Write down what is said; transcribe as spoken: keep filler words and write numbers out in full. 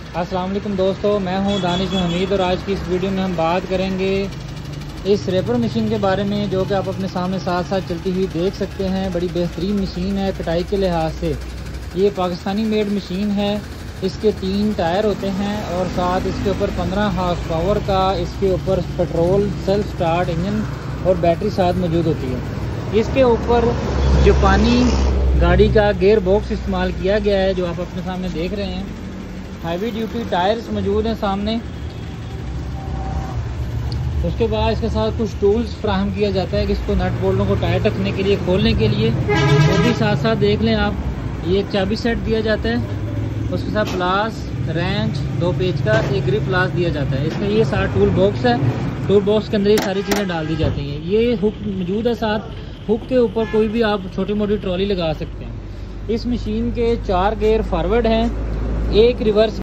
अस्सलाम वालेकुम दोस्तों, मैं हूं दानिश हमीद और आज की इस वीडियो में हम बात करेंगे इस रेपर मशीन के बारे में, जो कि आप अपने सामने साथ साथ चलती हुई देख सकते हैं। बड़ी बेहतरीन मशीन है कटाई के लिहाज से। ये पाकिस्तानी मेड मशीन है। इसके तीन टायर होते हैं और साथ इसके ऊपर पंद्रह हार्स पावर का इसके ऊपर पेट्रोल सेल्फ स्टार्ट इंजन और बैटरी साथ मौजूद होती है। इसके ऊपर जापानी गाड़ी का गेयर बॉक्स इस्तेमाल किया गया है, जो आप अपने सामने देख रहे हैं। हैवी ड्यूटी टायर्स मौजूद हैं सामने। उसके बाद इसके साथ कुछ टूल्स फ्राहम किया जाता है कि इसको नट बोल्टों को टाइट रखने के लिए, खोलने के लिए। वो भी साथ साथ देख लें आप। ये एक चाबी सेट दिया जाता है, उसके साथ प्लास, रेंच, दो पेच का एक ग्रिप प्लास दिया जाता है। इसका ये सारा टूल बॉक्स है। टूल बॉक्स के अंदर ये सारी चीज़ें डाल दी जाती हैं। ये हुक मौजूद है साथ। हुक के ऊपर कोई भी आप छोटी मोटी ट्रॉली लगा सकते हैं। इस मशीन के चार गेयर फॉरवर्ड हैं, एक रिवर्स